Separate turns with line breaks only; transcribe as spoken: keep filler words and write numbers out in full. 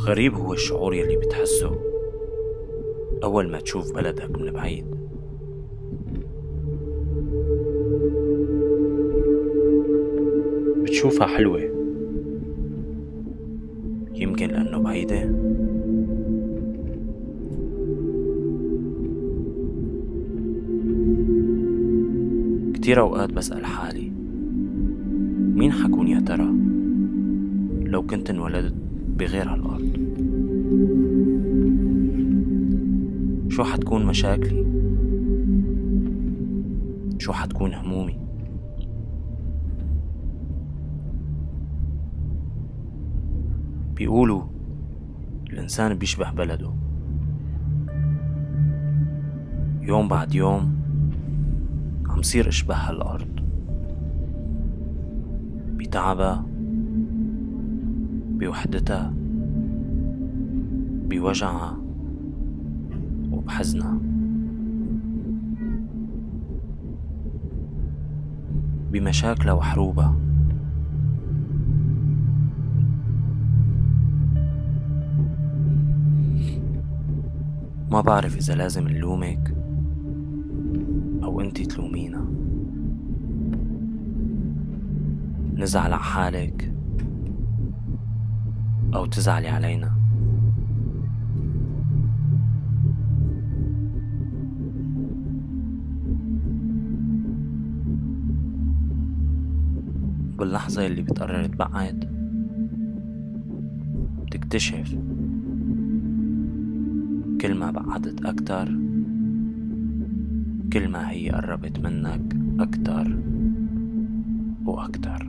غريب هو الشعور يلي بتحسه أول ما تشوف بلدك من بعيد. بتشوفها حلوة، يمكن لأنه بعيدة، كتير أوقات بسأل حالي مين حكون يا ترى لو كنت انولدت بغير هالأرض؟ شو حتكون مشاكلي؟ شو حتكون همومي؟ بيقولوا الإنسان بيشبه بلده، يوم بعد يوم عم صير اشبه هالأرض، بتعبها، بوحدتها، بوجعها، وبحزنها، بمشاكلها وحروبها. ما بعرف إذا لازم نلومك أو أنتي تلومينا، نزعل على حالك أو تزعلي علينا. باللحظة اللي بتقرر تبعد بتكتشف كل ما بعدت أكتر كل ما هي قربت منك أكتر وأكتر.